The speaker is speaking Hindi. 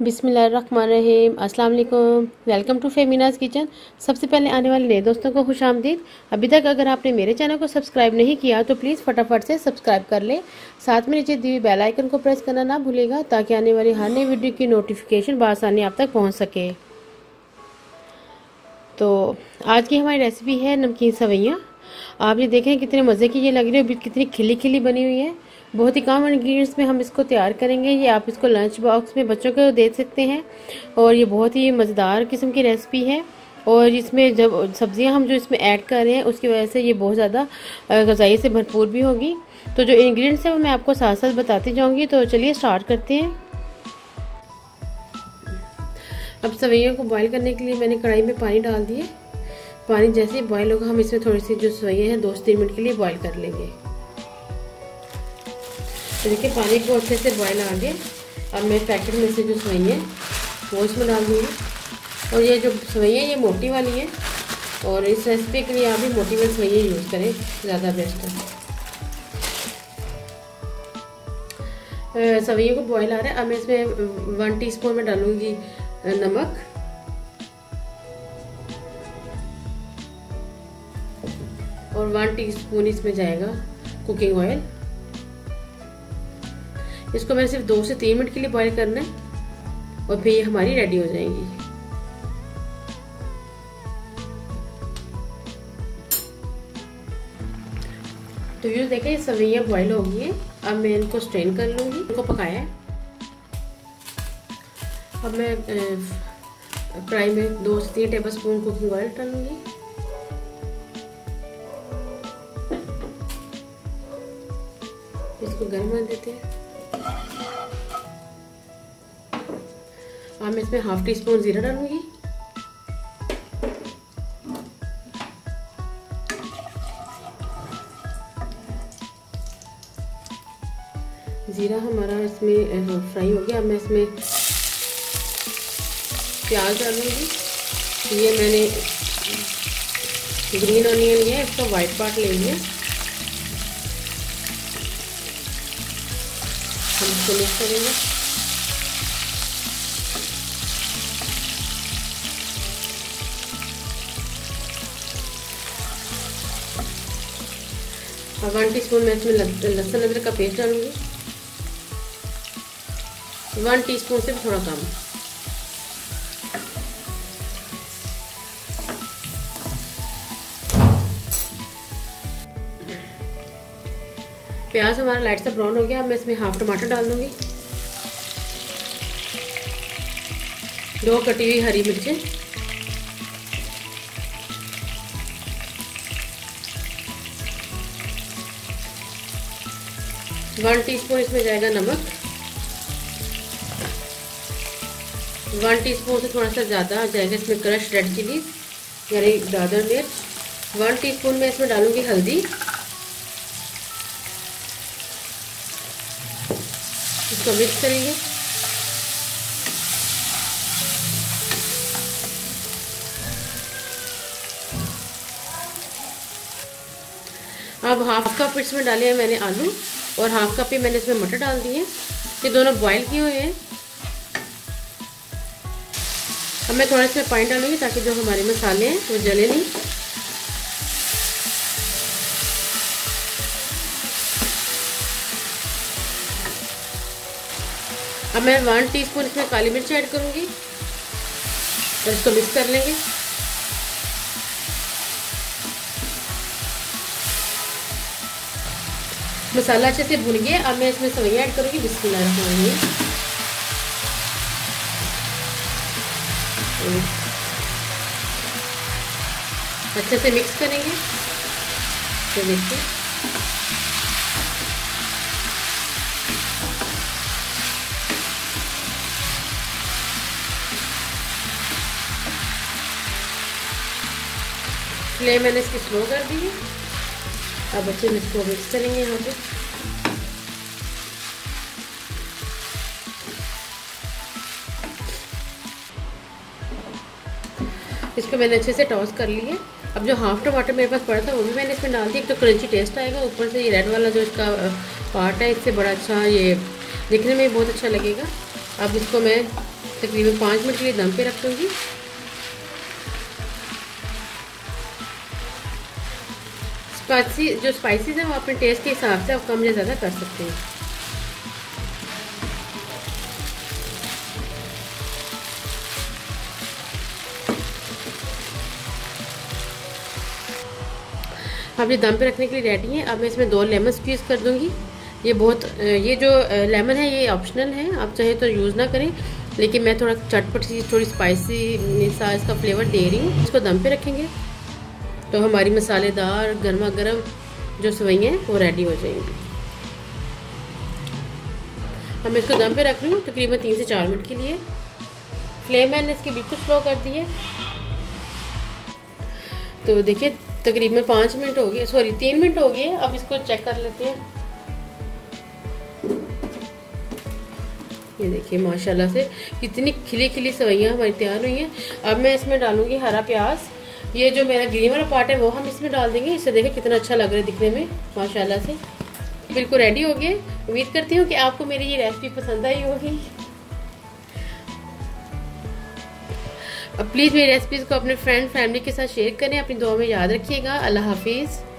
बिस्मिल्लाहिर्रहमानिर्रहीम। अस्सलाम वालेकुम। Welcome to Femina's kitchen. सबसे पहले आने वाले नए दोस्तों को खुश आमदीद। अभी तक अगर आपने मेरे चैनल को सब्सक्राइब नहीं किया तो प्लीज़ फटाफट से सब्सक्राइब कर लें। साथ में नीचे दी हुई बेल आइकन को प्रेस करना ना भूलिएगा ताकि आने वाली हर नई वीडियो की नोटिफिकेशन बआसानी आप तक पहुँच सके। तो आज की हमारी रेसिपी है नमकीन सवैयाँ। आप ये देखें कितने मज़े की ये लग रही है, कितनी खिली खिली बनी हुई है। बहुत ही कम इंग्रेडिएंट्स में हम इसको तैयार करेंगे। ये आप इसको लंच बॉक्स में बच्चों को दे सकते हैं और ये बहुत ही मज़ेदार किस्म की रेसिपी है। और इसमें जब सब्जियां हम जो इसमें ऐड कर रहे हैं उसकी वजह से ये बहुत ज़्यादा ग़िज़ाई से भरपूर भी होगी। तो जो इंग्रेडिएंट्स हैं वो मैं आपको साथ साथ बताती जाऊँगी। तो चलिए स्टार्ट करते हैं। अब सवैयों को बॉईल करने के लिए मैंने कढ़ाई में पानी डाल दिए। पानी जैसे ही बॉईल होगा हम इसमें थोड़ी सी जो सवैयाँ हैं 2 से 3 मिनट के लिए बॉईल कर लेंगे। तो देखिए पानी को अच्छे से बॉईल आ गया। अब मैं पैकेट में से जो सवैयाँ हैं वो इसमें डाल दूँगी। और ये जो सवैयाँ ये मोटी वाली हैं और इस रेसिपी के लिए आप भी मोटी वाली सवैयाँ यूज़ करें, ज़्यादा बेस्ट है। सवैयों को बॉईल आ रहा है। अब मैं इसमें 1 टीस्पून में डालूँगी नमक, और 1 टीस्पून इसमें जाएगा कुकिंग ऑयल। इसको मैंने सिर्फ 2 से 3 मिनट के लिए बॉईल करना है और फिर ये हमारी रेडी हो जाएंगी। तो ये देखें ये सवैयाँ बॉईल हो गई है। अब मैं इनको स्ट्रेन कर लूँगी। इनको पकाया है। अब मैं कढ़ाई में 2 से 3 टेबलस्पून कुकिंग ऑयल डालूंगी। इसको गर्म होने देते हैं। अब मैं इसमें 1/2 टीस्पून जीरा डालूंगी। जीरा हमारा इसमें फ्राई हो गया। अब मैं इसमें प्याज डालूंगी। ये मैंने ग्रीन ऑनियन लिया है, इसका वाइट पार्ट ले लिया। हम इसको मिक्स करेंगे। अब 1 टीस्पून मैं इसमें लहसुन अदरक का पेस्ट डालूंगी। 1 टीस्पून से भी थोड़ा कम। प्याज हमारा लाइट सा ब्राउन हो गया। अब मैं इसमें 1/2 टमाटर डाल दूंगी। 2 कटी हुई हरी मिर्चें, 1 टीस्पून इसमें जाएगा नमक, 1 टीस्पून से थोड़ा सा ज़्यादा जाएगा इसमें क्रश रेड चिली यानी दादर मिर्च। 1 टीस्पून में इसमें डालूंगी हल्दी। इसको मिक्स करेंगे। अब 1/2 कप इसमें डाले हैं मैंने आलू और 1/2 कप ही मैंने इसमें मटर डाल दिए। ये दोनों बॉईल किए हुए हैं। अब मैं थोड़ा इसमें पानी डालूंगी ताकि जो हमारे मसाले हैं वो जले नहीं। अब मैं 1 टीस्पून इसमें काली मिर्च ऐड करूंगी और इसको मिक्स कर लेंगे। मसाला अच्छे से भुन गया। अब मैं इसमें सवैयाँ ऐड करूंगी। बिस्मिल्लाहिर्रहमानिर्रहीम। अच्छे से मिक्स करेंगे। तो देखिए फ्लेम मैंने इसकी स्लो कर दी है। अब अच्छे से इसको मिक्स करेंगे। यहाँ पे इसको मैंने अच्छे से टॉस कर ली है। अब जो 1/2 टमाटर मेरे पास पड़ा था वो भी मैंने इसमें डाल दिया। एक तो क्रंची टेस्ट आएगा, ऊपर से ये रेड वाला जो इसका पार्ट है इससे बड़ा अच्छा ये दिखने में बहुत अच्छा लगेगा। अब इसको मैं तकरीबन 5 मिनट के लिए दम पे रख दूँगी। जो स्पाइसेस है वो अपने टेस्ट के हिसाब से आप कम या ज़्यादा कर सकते हैं। अब ये दम पे रखने के लिए रेडी है। अब मैं इसमें 2 लेमन स्क्वीज़ कर दूंगी। ये जो लेमन है ये ऑप्शनल है, आप चाहे तो यूज़ ना करें, लेकिन मैं थोड़ा चटपटी थोड़ी स्पाइसी सा इसका फ्लेवर दे रही हूँ। इसको दम पे रखेंगे तो हमारी मसालेदार गर्मा गर्म जो सेवइयाँ हैं वो रेडी हो जाएंगी। अब मैं इसको दम पे रख रही हूँ तकरीबन 3 से 4 मिनट के लिए। फ्लेम मैंने इसकी बिल्कुल स्लो कर दी है। तो देखिए तकरीबन 5 मिनट हो गए, सॉरी 3 मिनट हो गए। अब इसको चेक कर लेते हैं। ये देखिए माशाल्लाह से कितनी खिली खिली सेवइयाँ हमारी तैयार हुई हैं। अब मैं इसमें डालूंगी हरा प्याज। ये जो मेरा ग्रीन वाला पार्ट है वो हम इसमें डाल देंगे। इससे देखिए कितना अच्छा लग रहा है दिखने में माशाल्लाह से। बिल्कुल रेडी हो गए। उम्मीद करती हूँ कि आपको मेरी ये रेसिपी पसंद आई होगी। अब प्लीज़ मेरी रेसिपीज़ को अपने फ्रेंड फैमिली के साथ शेयर करें। अपनी दुआ में याद रखिएगा। अल्लाह हाफिज़।